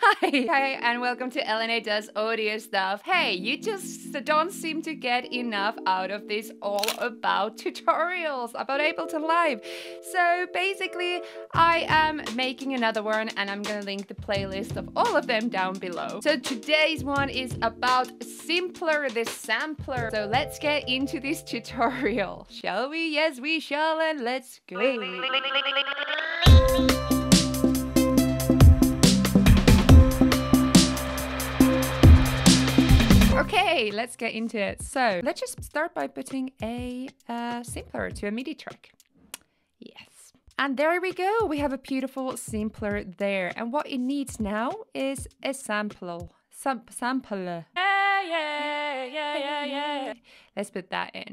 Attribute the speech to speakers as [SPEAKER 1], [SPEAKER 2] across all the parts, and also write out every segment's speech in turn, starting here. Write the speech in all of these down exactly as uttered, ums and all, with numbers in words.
[SPEAKER 1] Hi! Hi, and welcome to L N A Does Audio Stuff. Hey, you just don't seem to get enough out of this all about tutorials, about Ableton Live. So basically, I am making another one and I'm gonna link the playlist of all of them down below. So today's one is about Simpler the Sampler. So let's get into this tutorial. Shall we? Yes, we shall, and let's go. Okay, let's get into it. So let's just start by putting a uh, sampler to a MIDI track. Yes. And there we go. We have a beautiful sampler there. And what it needs now is a sample. Sam sampler. Yeah, yeah, yeah, yeah, yeah. Let's put that in.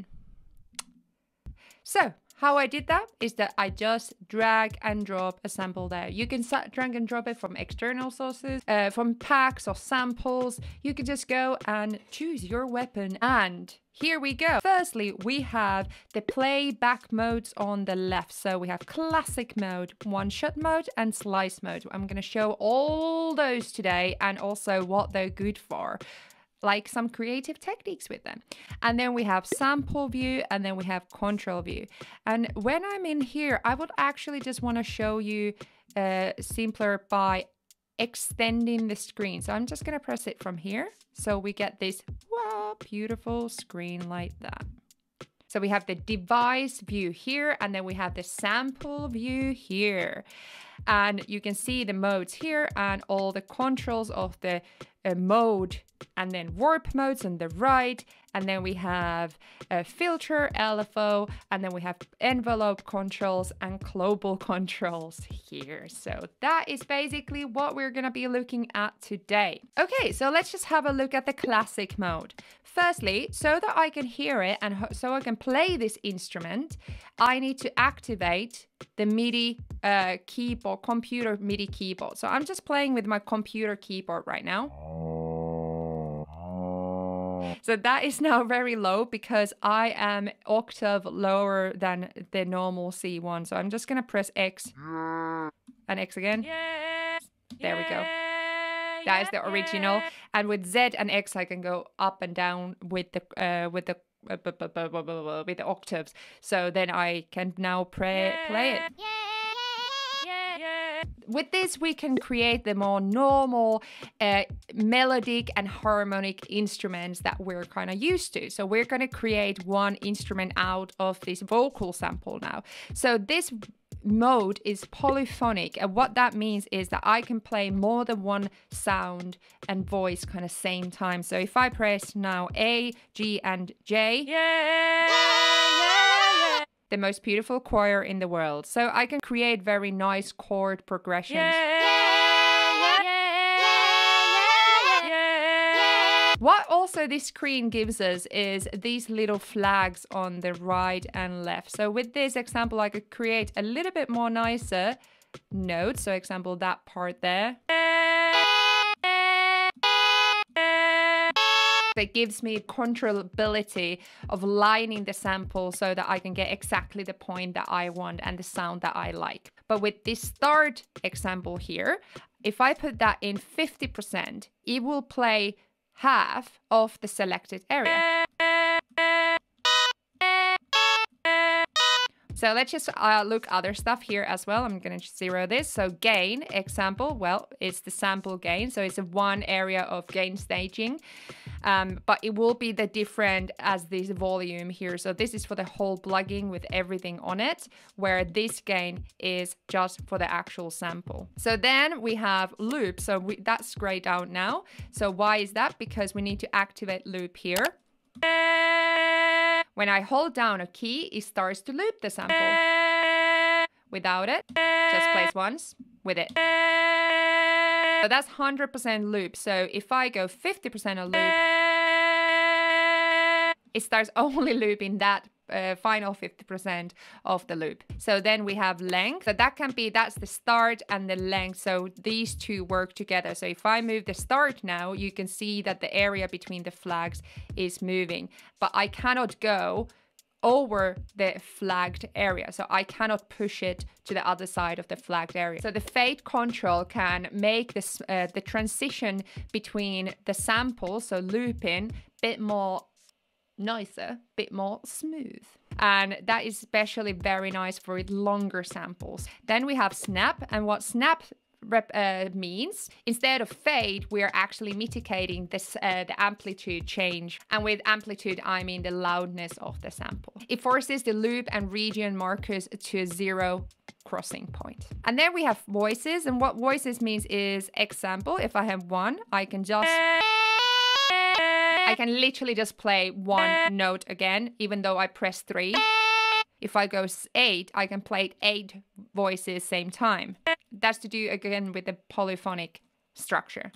[SPEAKER 1] So how I did that is that I just drag and drop a sample there. You can drag and drop it from external sources, uh, from packs or samples. You can just go and choose your weapon. And here we go. Firstly, we have the playback modes on the left. So we have classic mode, one-shot mode, and slice mode. I'm going to show all those today and also what they're good for, like some creative techniques with them. And then we have sample view, and then we have control view. And when I'm in here, I would actually just want to show you uh, simpler by extending the screen. So I'm just going to press it from here. So we get this wow, beautiful screen like that. So we have the device view here, and then we have the sample view here. And you can see the modes here and all the controls of the uh, mode, and then warp modes on the right. And then we have a filter, L F O, and then we have envelope controls and global controls here. So that is basically what we're going to be looking at today. Okay, so let's just have a look at the classic mode. Firstly, so that I can hear it and so I can play this instrument, I need to activate the MIDI uh, keyboard, computer MIDI keyboard. So I'm just playing with my computer keyboard right now. So that is now very low because I am octave lower than the normal C one. So I'm just going to press X and X again. There we go. That is the original. And with Z and X, I can go up and down with the uh, with the uh, with the octaves. So then I can now play play it. With this, we can create the more normal uh, melodic and harmonic instruments that we're kind of used to. So we're going to create one instrument out of this vocal sample now. So this mode is polyphonic, and what that means is that I can play more than one sound and voice kind of same time. So if I press now A, G, and J, yeah, yeah, the most beautiful choir in the world. So I can create very nice chord progressions. Yeah, yeah, yeah, yeah. What also this screen gives us is these little flags on the right and left. So with this example, I could create a little bit more nicer notes. So example, that part there. That gives me controllability of lining the sample so that I can get exactly the point that I want and the sound that I like. But with this start example here, if I put that in fifty percent, it will play half of the selected area. So let's just uh, look other stuff here as well. I'm going to zero this. So gain example, well, it's the sample gain. So it's a one area of gain staging, um, but it will be the different as this volume here. So this is for the whole plugin with everything on it, where this gain is just for the actual sample. So then we have loop. So we, that's grayed out now. So why is that? Because we need to activate loop here. When I hold down a key, it starts to loop the sample. Without it, just plays once with it. So that's one hundred percent loop. So if I go fifty percent of loop, it starts only looping that uh, final fifty percent of the loop. So then we have length. So that can be, that's the start and the length. So these two work together. So if I move the start now, you can see that the area between the flags is moving. But I cannot go over the flagged area. So I cannot push it to the other side of the flagged area. So the fade control can make this uh, the transition between the samples, so looping, bit more nicer, bit more smooth. And that is especially very nice for longer samples. Then we have snap, and what snap Rep, uh, means, instead of fade, we are actually mitigating this uh, the amplitude change, and with amplitude I mean the loudness of the sample. It forces the loop and region markers to a zero crossing point. And then we have voices, and what voices means is example, if I have one, I can just I can literally just play one note again, even though I press three. If I go eight, I can play eight voices same time. That's to do again with the polyphonic structure.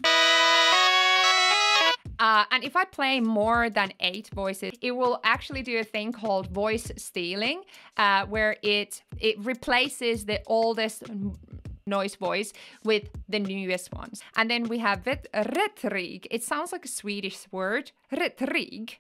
[SPEAKER 1] Uh, and if I play more than eight voices, it will actually do a thing called voice stealing, uh, where it it replaces the oldest noise voice with the newest ones. And then we have retrig. It sounds like a Swedish word, retrig,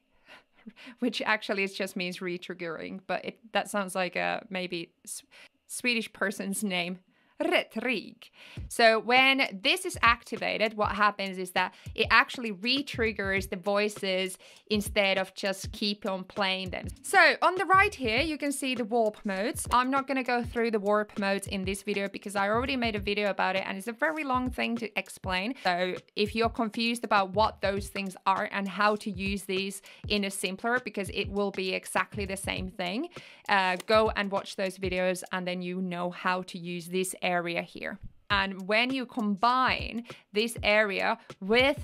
[SPEAKER 1] which actually it just means re-triggering, but it, that sounds like a maybe S Swedish person's name. Retrig. So when this is activated, what happens is that it actually re-triggers the voices instead of just keep on playing them. So on the right here, you can see the warp modes. I'm not going to go through the warp modes in this video because I already made a video about it and it's a very long thing to explain. So if you're confused about what those things are and how to use these in a simpler, because it will be exactly the same thing, uh, go and watch those videos and then you know how to use this area here. And when you combine this area with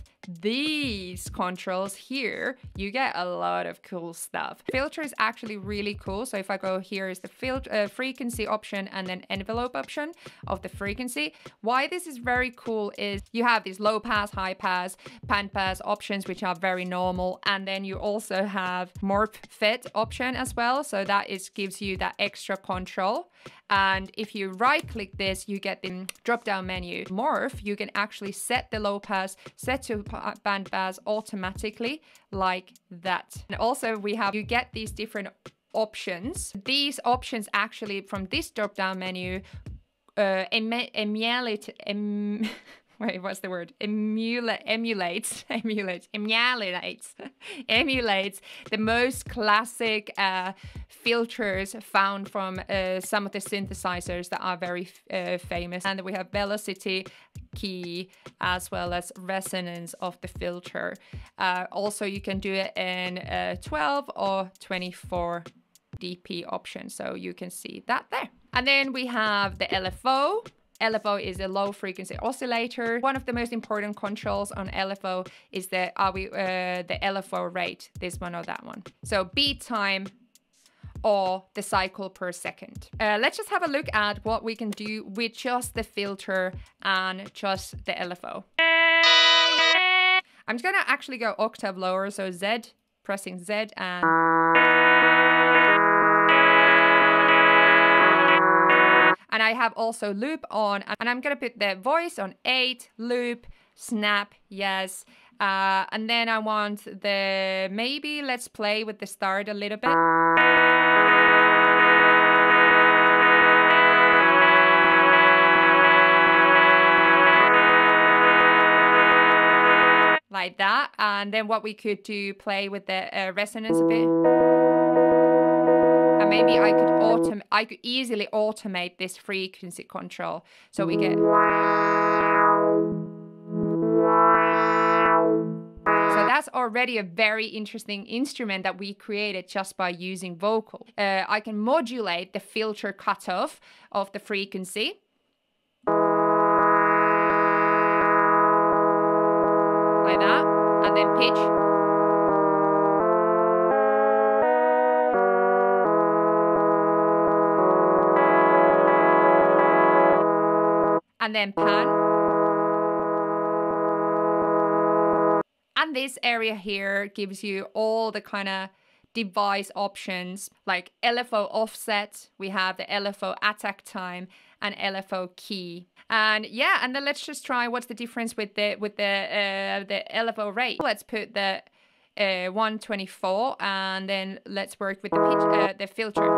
[SPEAKER 1] these controls here, you get a lot of cool stuff. Filter is actually really cool. So if I go here is the filter uh, frequency option and then envelope option of the frequency. Why this is very cool is you have these low pass, high pass, pan pass options, which are very normal. And then you also have morph fit option as well. So that is gives you that extra control. And if you right click this, you get the drop down menu. Morph, you can actually set the low pass, set to band pass automatically like that. And also we have, you get these different options. These options actually from this drop down menu uh, emulate, em wait, what's the word? Emula emulates, emulates, emulates, emulates the most classic uh, filters found from uh, some of the synthesizers that are very uh, famous. And we have velocity, key, as well as resonance of the filter. Uh, also, you can do it in uh, twelve or twenty-four D P option. So you can see that there. And then we have the L F O. L F O is a low frequency oscillator. One of the most important controls on L F O is the are we uh, the L F O rate, this one or that one. So beat time or the cycle per second. Uh, let's just have a look at what we can do with just the filter and just the L F O. I'm just gonna actually go octave lower, so Z, pressing Z and And I have also loop on, and I'm gonna put the voice on eight, loop, snap, yes. Uh, and then I want the, maybe let's play with the start a little bit. Like that. And then what we could do, play with the uh, resonance a bit. And maybe I could automate, I could easily automate this frequency control. So we get. So that's already a very interesting instrument that we created just by using vocal. Uh, I can modulate the filter cutoff of the frequency. Like that. And then pitch. And then pan. And this area here gives you all the kind of device options like L F O offset. We have the L F O attack time and L F O key. And yeah, and then let's just try what's the difference with the with the uh, the L F O rate. Let's put the uh, one twenty-four, and then let's work with the pitch, uh, the filter.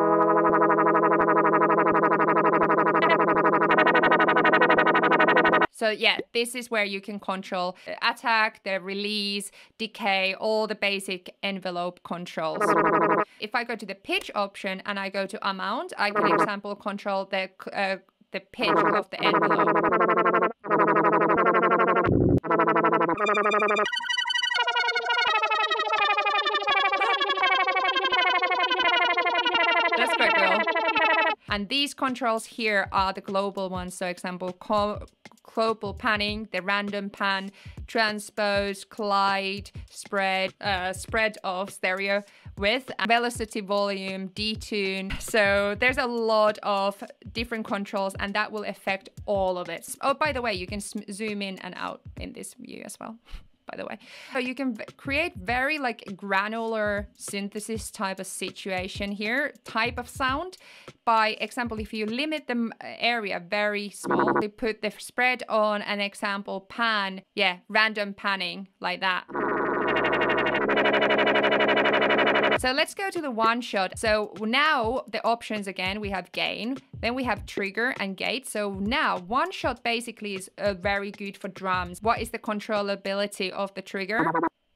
[SPEAKER 1] So yeah, this is where you can control the attack, the release, decay, all the basic envelope controls. If I go to the pitch option and I go to amount, I can example control the uh, the pitch of the envelope. That's quite cool. And these controls here are the global ones. So example, global panning, the random pan, transpose, collide, spread, uh, spread of stereo width, velocity, volume, detune. So there's a lot of different controls, and that will affect all of it. Oh, by the way, you can zoom in and out in this view as well. By the way, so you can create very like granular synthesis type of situation here, type of sound. By example, if you limit the area very small, you put the spread on an example pan, yeah, random panning like that. So let's go to the one shot. So now the options again, we have gain, then we have trigger and gate. So now one shot basically is uh, very good for drums. What is the controllability of the trigger?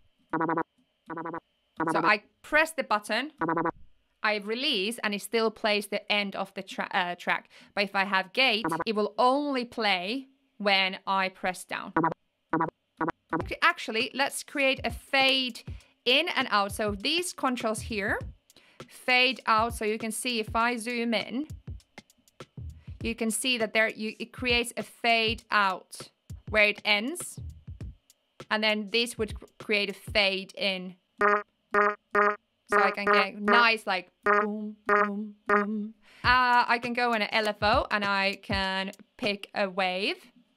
[SPEAKER 1] So I press the button, I release, and it still plays the end of the tra uh, track. But if I have gate, it will only play when I press down. Actually, let's create a fade in and out. So these controls here fade out. So you can see if I zoom in, you can see that there you, it creates a fade out where it ends, and then this would create a fade in. So I can get nice like boom, boom, boom. Uh, I can go in an L F O and I can pick a wave.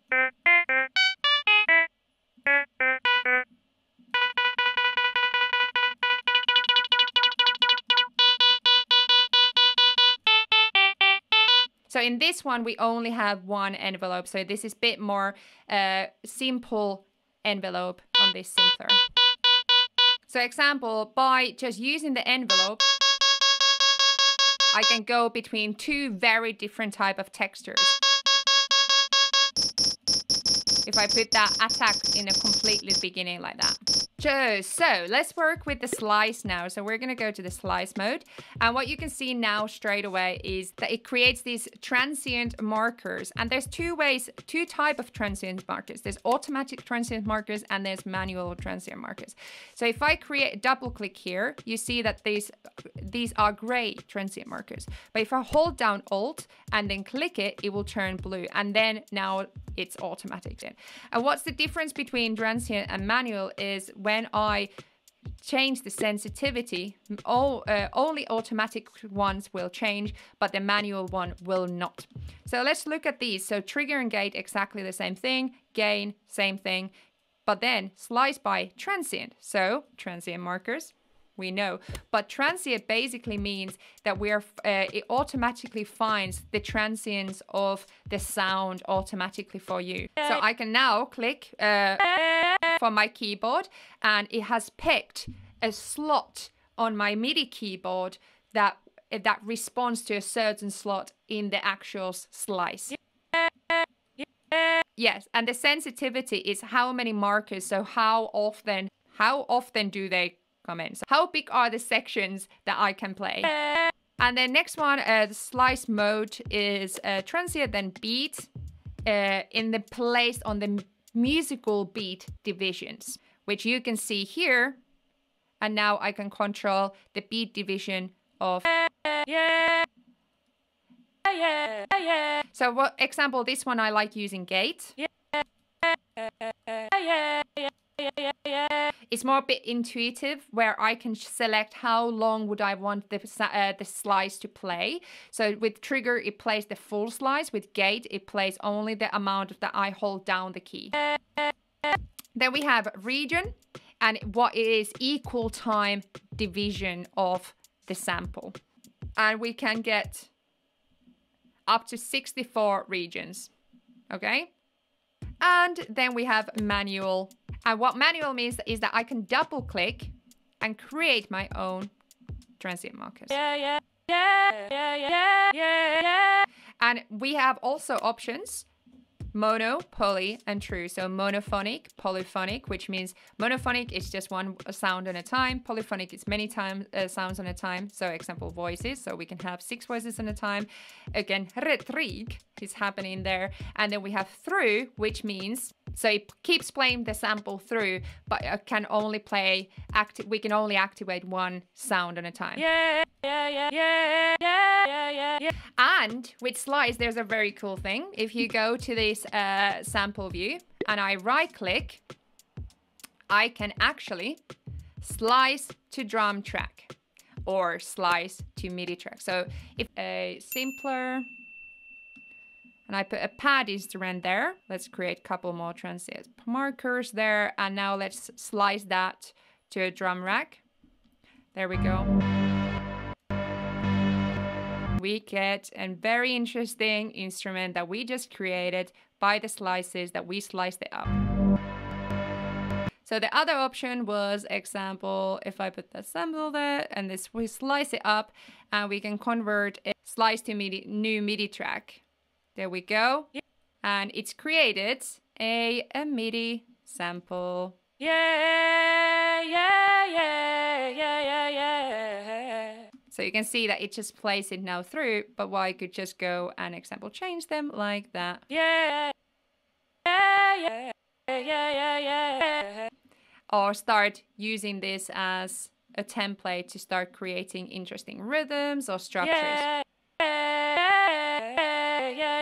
[SPEAKER 1] So in this one, we only have one envelope. So this is a bit more uh, simple envelope on this simpler. So example, by just using the envelope, I can go between two very different type of textures. If I put that attack in a completely beginning like that. So let's work with the slice now. So we're going to go to the slice mode. And what you can see now straight away is that it creates these transient markers. And there's two ways, two type of transient markers. There's automatic transient markers and there's manual transient markers. So if I create double click here, you see that these, these are gray transient markers. But if I hold down Alt and then click it, it will turn blue. And then now it's automatic. And what's the difference between transient and manual is when I change the sensitivity, all, uh, only automatic ones will change, but the manual one will not. So let's look at these. So trigger and gate, exactly the same thing. Gain, same thing. But then slice by transient. So transient markers, we know. But transient basically means that we are, uh, it automatically finds the transients of the sound automatically for you. So I can now click uh, from my keyboard, and it has picked a slot on my MIDI keyboard that that responds to a certain slot in the actual slice. Yes, and the sensitivity is how many markers, so how often, how often do they come in? So how big are the sections that I can play? And the next one, uh, the slice mode is uh, transient, then beat, uh, in the place on the musical beat divisions, which you can see here. And now I can control the beat division of. Yeah. Yeah, yeah. So what example, this one I like using gate. Yeah. Yeah, yeah, yeah, yeah. It's more a bit intuitive, where I can select how long would I want the, uh, the slice to play. So with trigger, it plays the full slice. With gate, it plays only the amount that I hold down the key. Then we have region, and what is equal time division of the sample. And we can get up to sixty-four regions, okay? And then we have manual. And what manual means is that I can double click and create my own transient markers.
[SPEAKER 2] Yeah, yeah, yeah, yeah, yeah, yeah, yeah.
[SPEAKER 1] And we have also options: mono, poly, and true. So monophonic, polyphonic, which means monophonic is just one sound at a time. Polyphonic is many time uh, sounds at a time. So example, voices. So we can have six voices at a time. Again, retorik is happening there. And then we have through, which means, so it keeps playing the sample through, but it can only play, acti- we can only activate one sound at a time.
[SPEAKER 2] Yeah, yeah, yeah, yeah, yeah, yeah, yeah.
[SPEAKER 1] And with slice, there's a very cool thing. If you go to this uh, sample view and I right click, I can actually slice to drum track or slice to MIDI track. So if a simpler, and I put a pad instrument there, let's create a couple more transient markers there. And now let's slice that to a drum rack. There we go. We get a very interesting instrument that we just created by the slices that we sliced it up. So the other option was, example, if I put the sample there and this, we slice it up and we can convert a slice to MIDI, new MIDI track. There we go. And it's created a, a MIDI sample.
[SPEAKER 2] Yeah, yeah, yeah, yeah, yeah, yeah.
[SPEAKER 1] So you can see that it just plays it now through, but well, I could just go and example change them like that.
[SPEAKER 2] Yeah, yeah, yeah, yeah, yeah, yeah.
[SPEAKER 1] Or start using this as a template to start creating interesting rhythms or structures.
[SPEAKER 2] Yeah, yeah, yeah, yeah,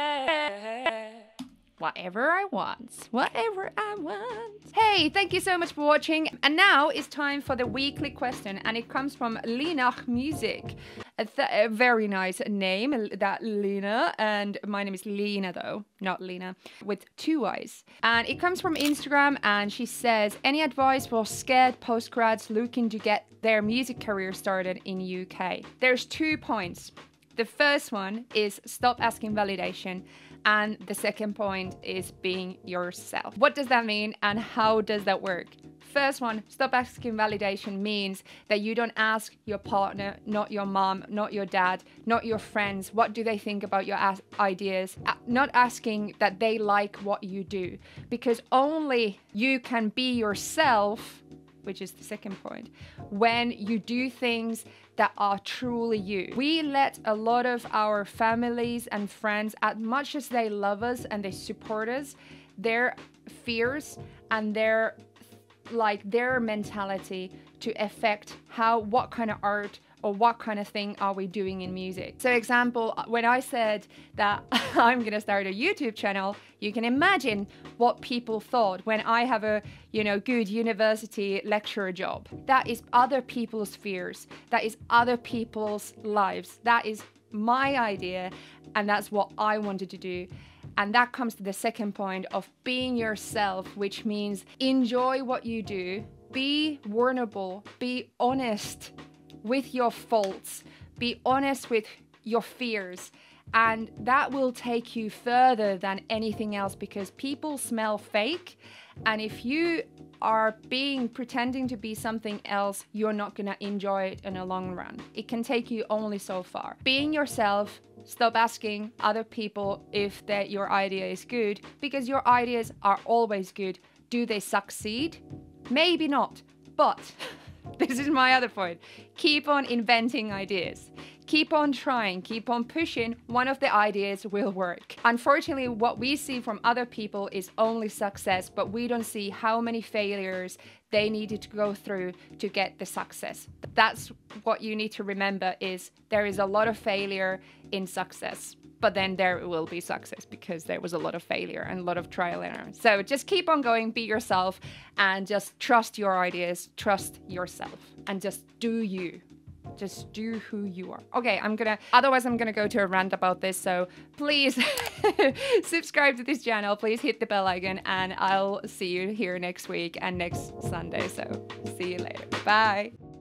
[SPEAKER 2] yeah.
[SPEAKER 1] Whatever I want. Whatever I want. Hey, thank you so much for watching. And now it's time for the weekly question. And it comes from Linach Music. A, th a very nice name, that Lina. And my name is Lina though, not Lina, with two I's. And it comes from Instagram and she says, any advice for scared postgrads looking to get their music career started in U K? There's two points. The first one is stop asking validation. And the second point is being yourself. What does that mean and how does that work? First one, stop asking validation means that you don't ask your partner, not your mom, not your dad, not your friends, what do they think about your ideas? Not asking that they like what you do, because only you can be yourself, which is the second point, when you do things that are truly you. We let a lot of our families and friends, as much as they love us and they support us, their fears and their like their mentality to affect how, what kind of art or what kind of thing are we doing in music. So example, when I said that I'm gonna start a YouTube channel, you can imagine what people thought when I have a, you know, good university lecturer job. That is other people's fears. That is other people's lives. That is my idea and that's what I wanted to do. And that comes to the second point of being yourself, which means enjoy what you do, be vulnerable, be honest with your faults, be honest with your fears, and that will take you further than anything else because people smell fake, and if you are being pretending to be something else, you're not gonna enjoy it in the long run. It can take you only so far. Being yourself, stop asking other people if that your idea is good, because your ideas are always good. Do they succeed? Maybe not, but this is my other point. Keep on inventing ideas. Keep on trying, keep on pushing. One of the ideas will work. Unfortunately, what we see from other people is only success, but we don't see how many failures they needed to go through to get the success. That's what you need to remember, is there is a lot of failure in success, but then there will be success because there was a lot of failure and a lot of trial and error. So just keep on going, be yourself, and just trust your ideas, trust yourself, and just do you. Just do who you are. Okay, I'm gonna, otherwise I'm gonna go to a rant about this, so please subscribe to this channel, please hit the bell icon, and I'll see you here next week and next Sunday, so see you later. Bye.